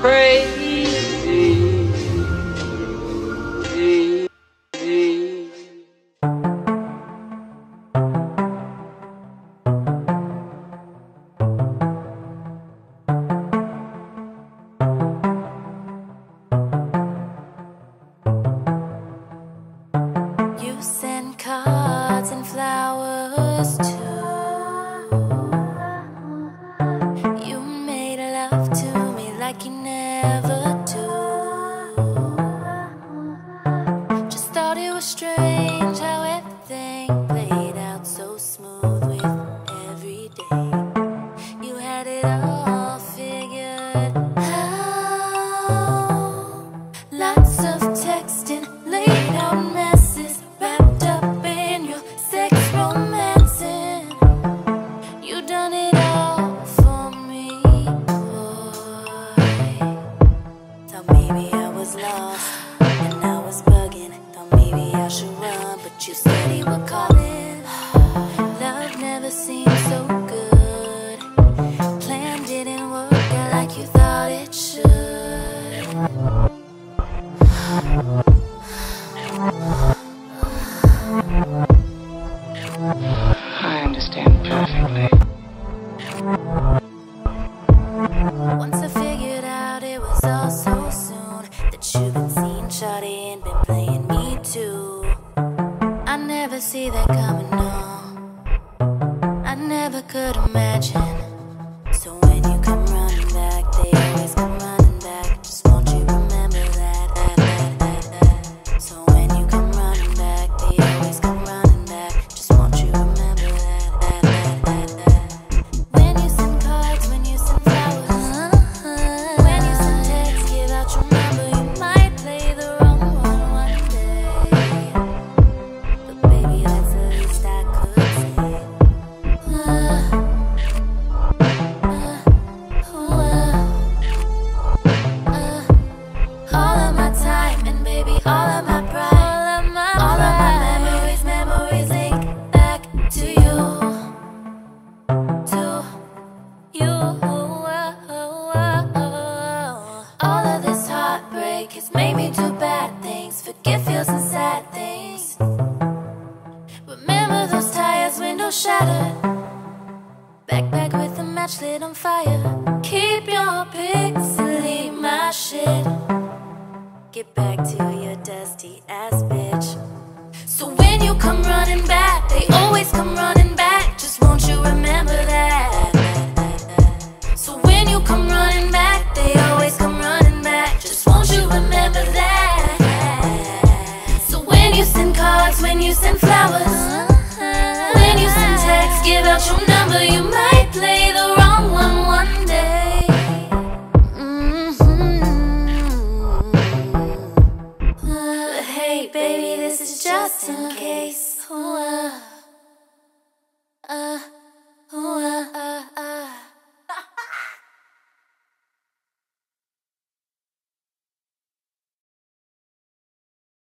You send cards and flowers too. You made love to me like you never do. Just thought it was strange how everything played out so smooth with every day. You had it all figured out. Lots of texting, laid out messes, wrapped up in your sex romancing. You done it all for me, boy. Thought maybe I was lost and I was bugging. Thought maybe I should run, but you said you were calling. Love never seemed so good. Plan didn't work out like you thought it should. I understand perfectly. Once I figured out it was all so soon that you've been seeing shawty and been playing me too. I never see that coming, no. I never could imagine. So when you come running back, they always come running back. Just won't you remember that? So when you come running back, they always come running back. Just won't you remember that? When you send cards, when you send flowers, when you send texts, give out your number. You might play the wrong one day, but baby, that's the least I could say. All of my time and baby, all of my pride, all of my memories link back to you, to you. All of this heartbreak has made me do bad things, forget feels and sad things. Remember those tires, windows shattered, backpack with a match lit on fire. Keep your pics and leave my shit. Get back to your dusty ass bitch. So when you come running back, they always come running back. Just won't you remember that? So when you come running back, they always come running back. Just won't you remember that? So when you send cards, when you send flowers, when you send texts, give out your number. You might play the wrong one day. But hey, baby, this is just in case.